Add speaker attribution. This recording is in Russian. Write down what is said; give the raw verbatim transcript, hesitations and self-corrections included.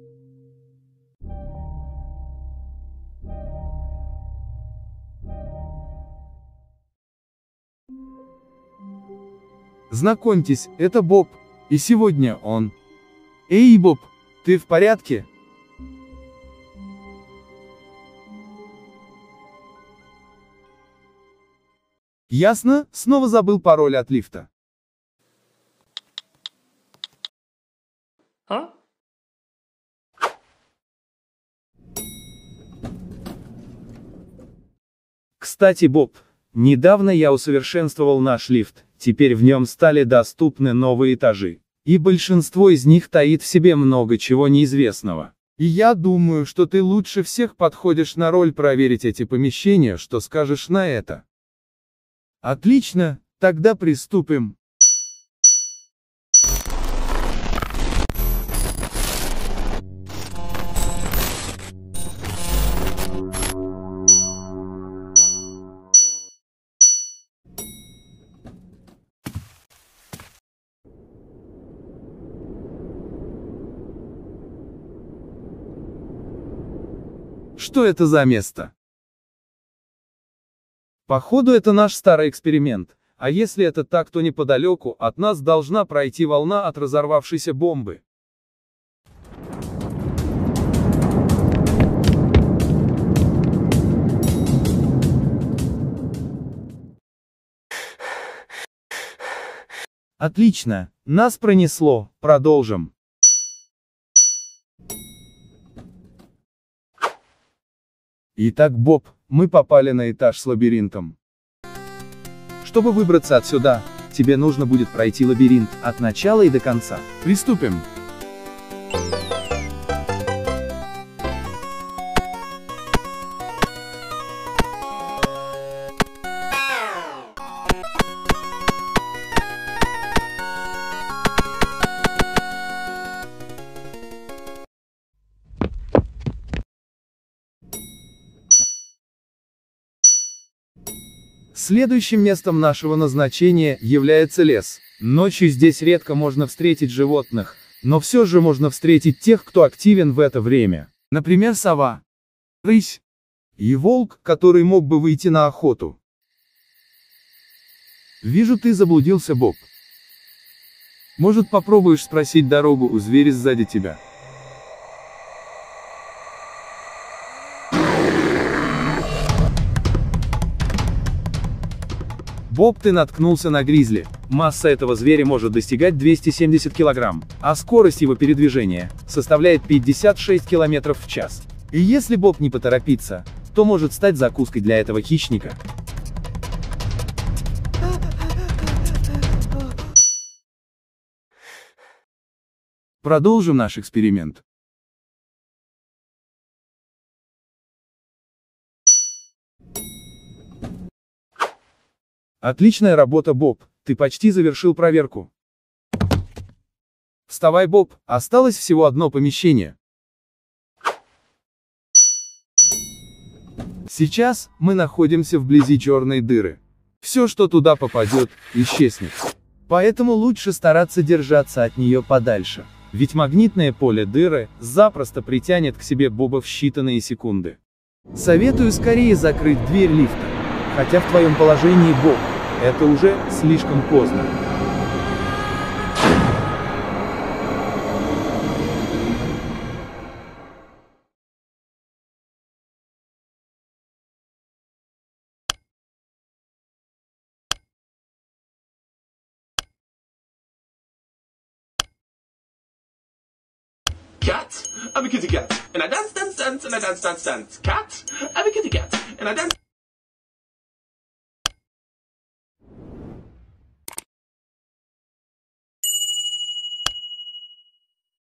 Speaker 1: Знакомьтесь, это Боб, и сегодня он... Эй, Боб, ты в порядке? Ясно, снова забыл пароль от лифта.
Speaker 2: А?
Speaker 1: Кстати, Боб, недавно я усовершенствовал наш лифт, теперь в нем стали доступны новые этажи. И большинство из них таит в себе много чего неизвестного. И я думаю, что ты лучше всех подходишь на роль проверить эти помещения, что скажешь на это? Отлично, тогда приступим. Что это за место? Походу, это наш старый эксперимент, а если это так, то неподалеку от нас должна пройти волна от разорвавшейся бомбы. Отлично, нас пронесло, продолжим. Итак, Боб, мы попали на этаж с лабиринтом. Чтобы выбраться отсюда, тебе нужно будет пройти лабиринт от начала и до конца. Приступим. Следующим местом нашего назначения является лес. Ночью здесь редко можно встретить животных, но все же можно встретить тех, кто активен в это время. Например, сова, рысь и волк, который мог бы выйти на охоту. Вижу, ты заблудился, Боб. Может, попробуешь спросить дорогу у зверя сзади тебя? Боб, ты наткнулся на гризли. Масса этого зверя может достигать двухсот семидесяти килограмм, а скорость его передвижения составляет пятьдесят шесть километров в час. И если Боб не поторопится, то может стать закуской для этого хищника. Продолжим наш эксперимент. Отличная работа, Боб, ты почти завершил проверку. Вставай, Боб, осталось всего одно помещение. Сейчас мы находимся вблизи черной дыры. Все, что туда попадет, исчезнет. Поэтому лучше стараться держаться от нее подальше. Ведь магнитное поле дыры запросто притянет к себе Боба в считанные секунды. Советую скорее закрыть дверь лифта. Хотя в твоем положении, Боб, это уже слишком поздно.
Speaker 2: Cat, I'm a kitty cat, and I dance, dance, dance, and I dance, dance, dance. Cat, I'm a kitty cat, and I dance.